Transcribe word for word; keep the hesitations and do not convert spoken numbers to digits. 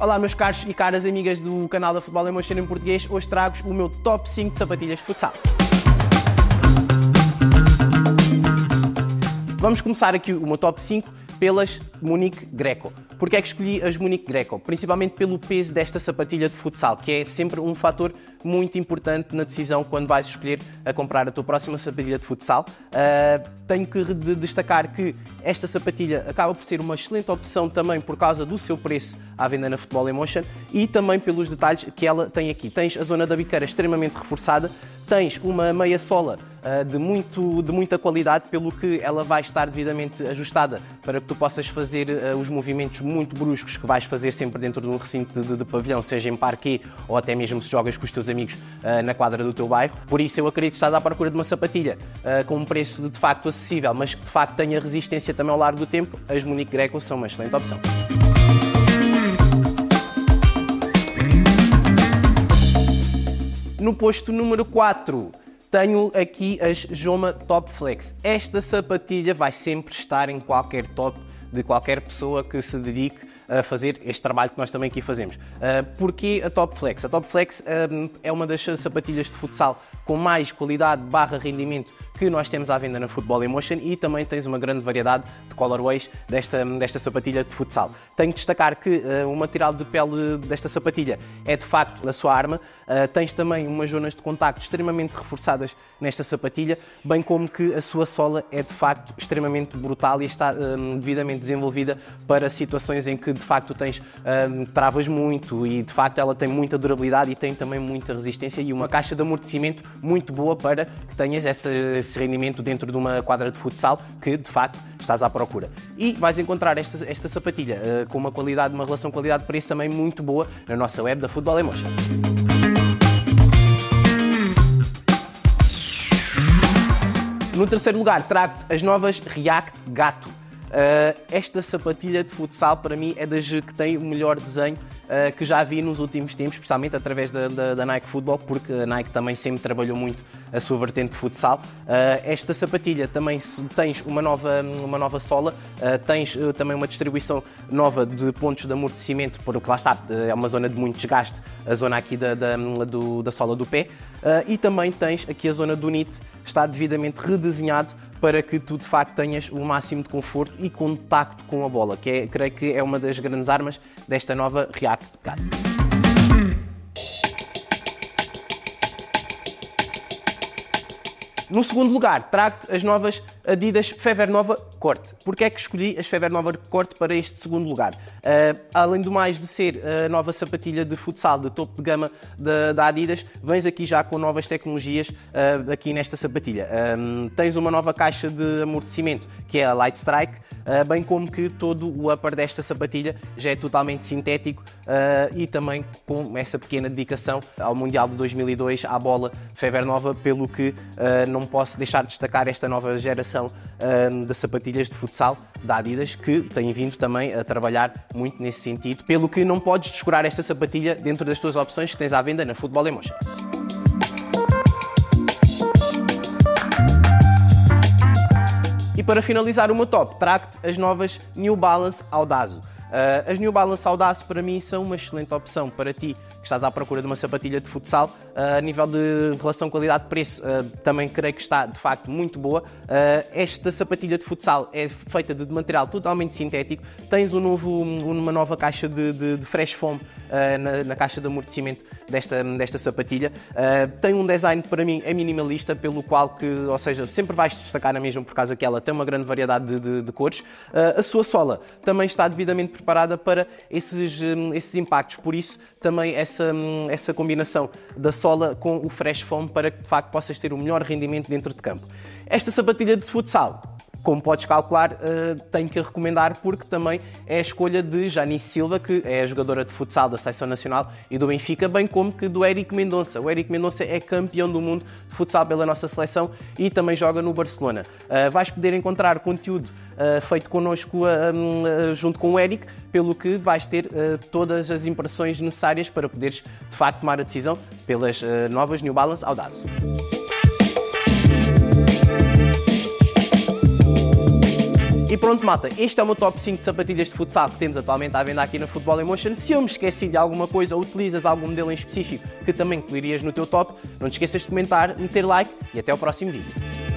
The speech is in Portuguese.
Olá meus caros e caras amigas do canal da Futebol Emotion em português, hoje trago-vos o meu top cinco de sapatilhas de futsal. Vamos começar aqui o meu top cinco pelas Munich Greco. Porquê é que escolhi as Munich Greco? Principalmente pelo peso desta sapatilha de futsal, que é sempre um fator muito importante na decisão quando vais escolher a comprar a tua próxima sapatilha de futsal. Uh, tenho que destacar que esta sapatilha acaba por ser uma excelente opção também por causa do seu preço à venda na Futebol Emotion e também pelos detalhes que ela tem aqui. Tens a zona da biqueira extremamente reforçada, tens uma meia sola uh, de, muito, de muita qualidade, pelo que ela vai estar devidamente ajustada para que tu possas fazer uh, os movimentos muito bruscos que vais fazer sempre dentro de um recinto de, de, de pavilhão, seja em parquet ou até mesmo se jogas com os teus amigos uh, na quadra do teu bairro. Por isso eu acredito que estás à procura de uma sapatilha uh, com um preço de, de facto acessível, mas que de facto tenha resistência também ao longo do tempo. As Munich Greco são uma excelente opção. No posto número quatro, tenho aqui as Joma Top Flex. Esta sapatilha vai sempre estar em qualquer top de qualquer pessoa que se dedique a fazer este trabalho que nós também aqui fazemos. Uh, porquê a Top Flex? A Top Flex uh, é uma das sapatilhas de futsal com mais qualidade barra rendimento que nós temos à venda na Futebol Emotion e também tens uma grande variedade de colorways desta, desta sapatilha de futsal. Tenho de destacar que uh, o material de pele desta sapatilha é de facto a sua arma. Uh, tens também umas zonas de contacto extremamente reforçadas nesta sapatilha, bem como que a sua sola é de facto extremamente brutal e está uh, devidamente desenvolvida para situações em que de facto tens uh, travas muito e de facto ela tem muita durabilidade e tem também muita resistência e uma caixa de amortecimento muito boa para que tenhas essa, esse rendimento dentro de uma quadra de futsal que de facto estás à procura. E vais encontrar esta, esta sapatilha uh, com uma qualidade, uma relação qualidade-preço também muito boa na nossa web da Futebol Emotion. No terceiro lugar, trago-te as novas React Gato. Uh, esta sapatilha de futsal para mim é das que tem o melhor desenho uh, que já vi nos últimos tempos, especialmente através da, da, da Nike Football, porque a Nike também sempre trabalhou muito a sua vertente de futsal. Uh, esta sapatilha também tens uma nova, uma nova sola, uh, tens uh, também uma distribuição nova de pontos de amortecimento, porque lá está, é uma zona de muito desgaste, a zona aqui da, da, do, da sola do pé, uh, e também tens aqui a zona do knit, está devidamente redesenhado para que tu de facto tenhas o máximo de conforto e contacto com a bola, que é, creio que é uma das grandes armas desta nova React Gato. No segundo lugar, trago-te as novas Adidas Fever Nova Corte. Porquê é que escolhi as Fever Nova Corte para este segundo lugar? Uh, além do mais de ser a nova sapatilha de futsal de topo de gama da, da Adidas, vens aqui já com novas tecnologias uh, aqui nesta sapatilha. Um, tens uma nova caixa de amortecimento, que é a Light Strike, uh, bem como que todo o upper desta sapatilha já é totalmente sintético uh, e também com essa pequena dedicação ao Mundial de dois mil e dois à bola Fever Nova, pelo que uh, não posso deixar de destacar esta nova geração uh, de sapatilhas de futsal da Adidas, que tem vindo também a trabalhar muito nesse sentido, pelo que não podes descurar esta sapatilha dentro das tuas opções que tens à venda na Futebol Emotion. E para finalizar o meu top, trago-te as novas New Balance Audazo. Uh, as New Balance Audazo para mim são uma excelente opção para ti que estás à procura de uma sapatilha de futsal. Uh, a nível de relação qualidade-preço uh, também creio que está de facto muito boa. Uh, esta sapatilha de futsal é feita de material totalmente sintético. Tens um novo, uma nova caixa de, de, de fresh foam uh, na, na caixa de amortecimento desta, desta sapatilha. Uh, tem um design para mim é minimalista, pelo qual que, ou seja, sempre vais destacar a mesma por causa que ela tem uma grande variedade de, de, de cores. Uh, a sua sola também está devidamente preparada para esses, um, esses impactos, por isso também essa, essa combinação da sola com o fresh foam para que de facto possas ter o melhor rendimento dentro de campo. Esta sapatilha de futsal, como podes calcular, uh, tenho que a recomendar porque também é a escolha de Janice Silva, que é a jogadora de futsal da Seleção Nacional e do Benfica, bem como que do Éric Mendonça. O Éric Mendonça é campeão do mundo de futsal pela nossa seleção e também joga no Barcelona. Uh, vais poder encontrar conteúdo uh, feito connosco uh, uh, junto com o Éric, pelo que vais ter uh, todas as impressões necessárias para poderes de facto tomar a decisão pelas uh, novas New Balance Audazo. pronto, malta, este é o meu top cinco de sapatilhas de futsal que temos atualmente à venda aqui na Football Emotion. Se eu me esqueci de alguma coisa ou utilizas algum modelo em específico que também incluirias no teu top, não te esqueças de comentar, meter like e até ao próximo vídeo.